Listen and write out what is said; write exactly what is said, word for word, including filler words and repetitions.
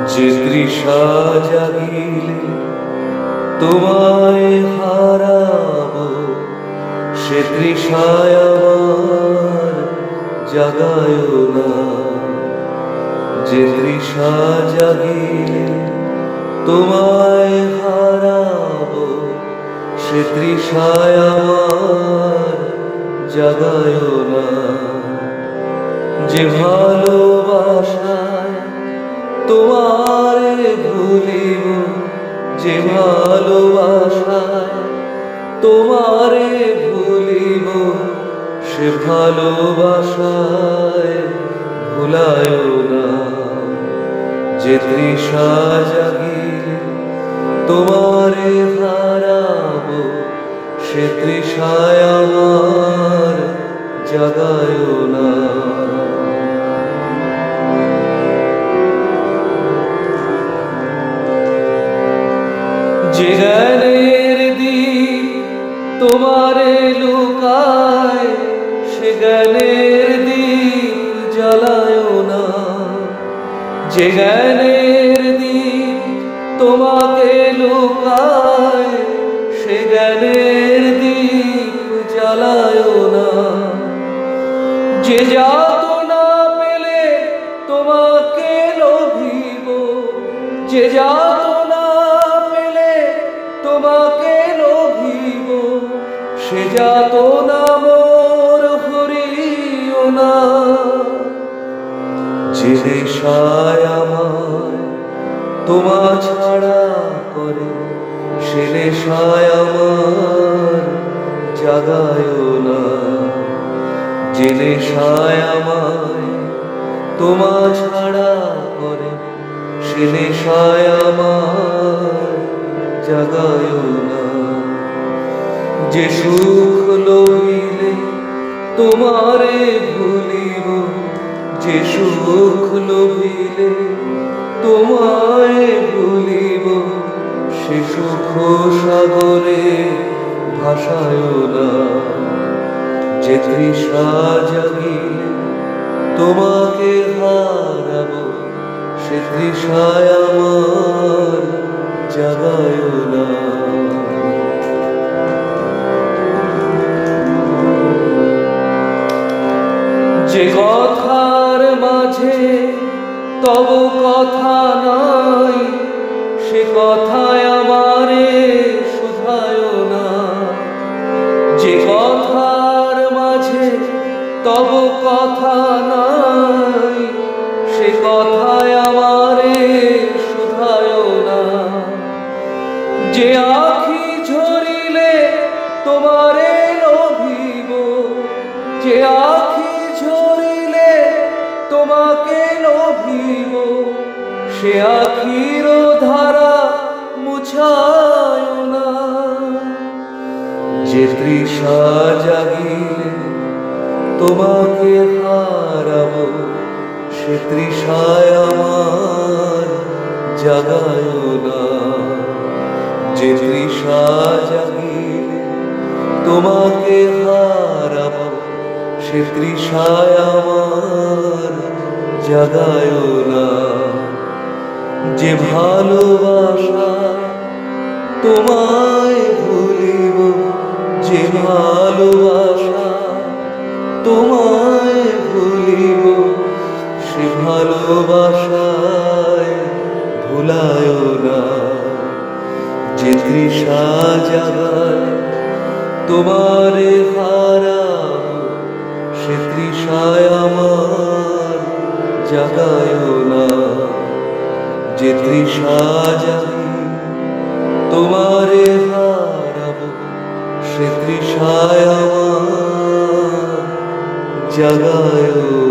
যে তৃষা জাগিলে তোমায় হারাবো, সে তৃষায় আমার জাগায় না। যে তৃষা জাগিলে তোমায় হারাবো, সে তৃষায় আমার জাগায় না। যে ভালোবাসায় তোমারে ভুলিব, যে ভালোবাসায় তোমারে ভুলিব, সে ভালোবাসায় ভুলায় না। যে তৃষা জাগিলে তোমারে হারাবো, সে তৃষায় আমার জাগায় না। যে জ্ঞানের দ্বীপ তোমারে লুকায়, সে জ্ঞানের দ্বীপ জ্বালায় না। যে জ্ঞানের দ্বীপ তোমাকে লুকায়, সে জ্ঞানের দ্বীপ জ্বালায় না। যে যাতনা পেলে তোমাকে লোভিব, যে যাতনা পেলে তোমাকে লোভিব, সে যাতনা মোর হরিও না। যে নেশায় আমায় তোমা ছাড়া করে, সে নেশায় আমার জাগায় না। যে নেশায় আমায় তোমা ছাড়া করে, সে নেশায় আমার জাগায় না। যে সুখ লইলে তোমারে ভুলিব, যে সুখ লইলে তোমায় ভুলিব, সে সুখ সাগরে ভাসায় না। যে তৃষা জাগিলে তোমাকে হারাবো, সে তৃষায় আমার জাগায় না। যে কথার মাঝে তব কথা নাই, সে কথায় আমারে শুধায় না। যে কথার মাঝে তব কথা নাই, সে কথায় আমারে শুধায় না। যে আখি ঝরিলে তোমারে লোভিব, যে আখি ঝরিলে তোমাকে লোভিব, সে আখির ধারা মুছায় না। যে তৃষা জাগিলে তোমাকে হারাবো, সে তৃষায় আমার জাগায় না। যে তৃষা জাগিলে তোমাকে হারাবো, সে তৃষায় আমার জাগায় না। যে ভালোবাসায় তোমায় ভুলিব, যে ভালোবাসায় তোমায় ভুলিব, সে ভালোবাসায় ভুলায় না। যে তৃষা জাগায় তোমারে হারাবো, সে তৃষায় আমার জাগায় না। যে তৃষা জাগিলে তোমারে হারাবো, সে তৃষায় আমার জাগায়